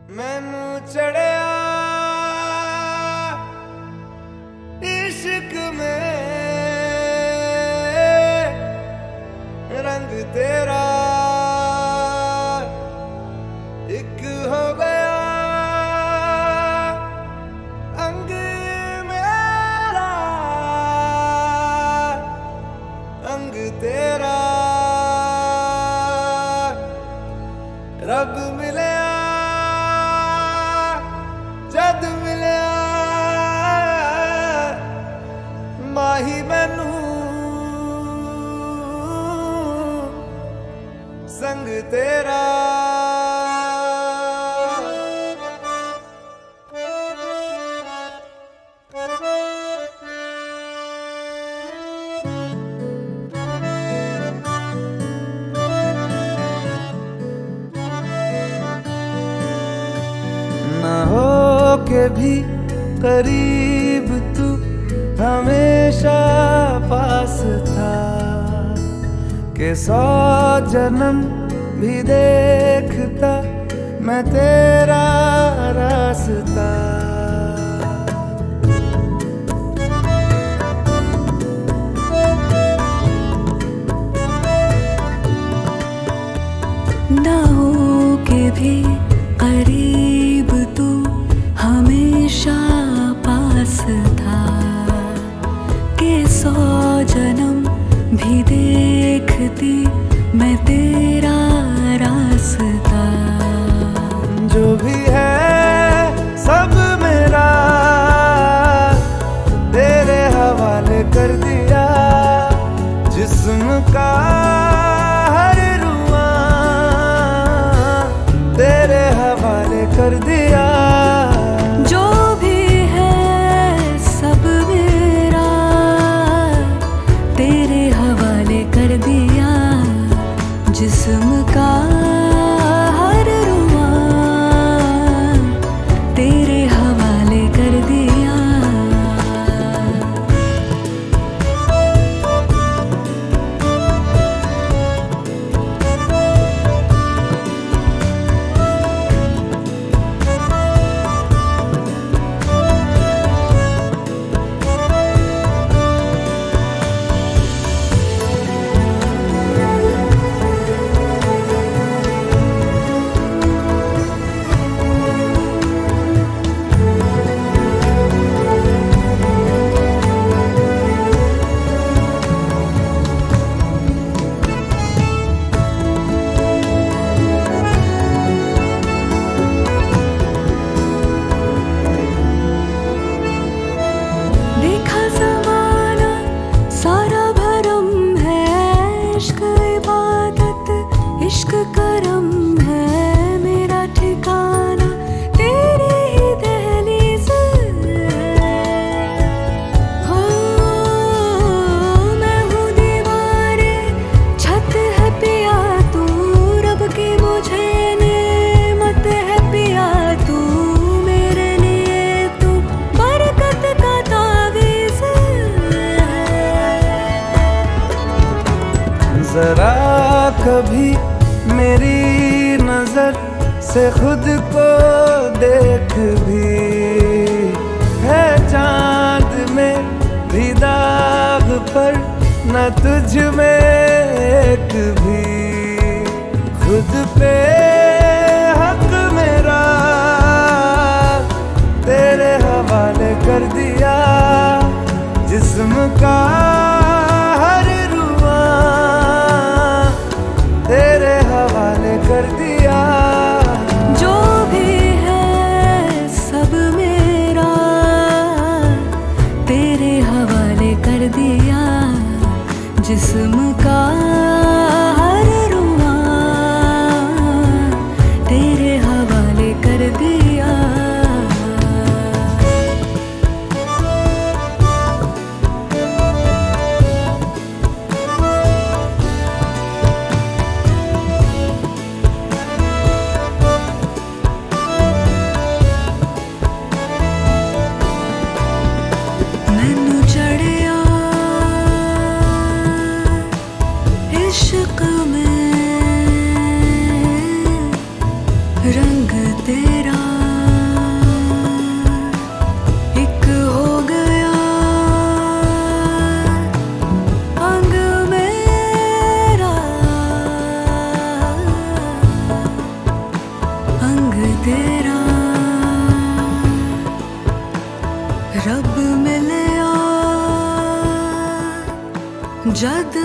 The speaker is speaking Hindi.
मैनू चढ़िया इश्क में रंग तेरा एक हो गया अंग मेरा अंग तेरा रब मिले जद मिले माही मैनू संग तेरा ना हो के भी करीब तू हमेशा पास था कि 100 जन्म भी देखता मैं तेरा रास्ता। ना हो के भी करीब तू हमेशा पास था कि 100 जन्म भी देखती मैं तेरा रास्ता। जो भी है सब मेरा तेरे हवाले कर दिया जिस्म का हर रुआ तेरे हवाले कर दिया। जो भी है सब मेरा तेरे हवाले कर दिया जिस्म का हर रुआ तेरे हवाले कर दिया। इश्क करम है मेरा ठिकाना तेरी ही दहलीज हो। मैं हूँ दीवारे छत है पिया तू रब की मुझे नेमत है पिया तू मेरे लिए तू बरकत का तावीज़ जरा कभी मेरी नजर से खुद को देख भी है चांद में भी दाग पर न तुझ में एक भी। खुद पे हक मेरा तेरे हवाले कर दिया जिस्म का हर रुआ तेरे हवाले कर दिया। जो भी है सब मेरा तेरे हवाले कर दिया जिस्म का हर रुआ जद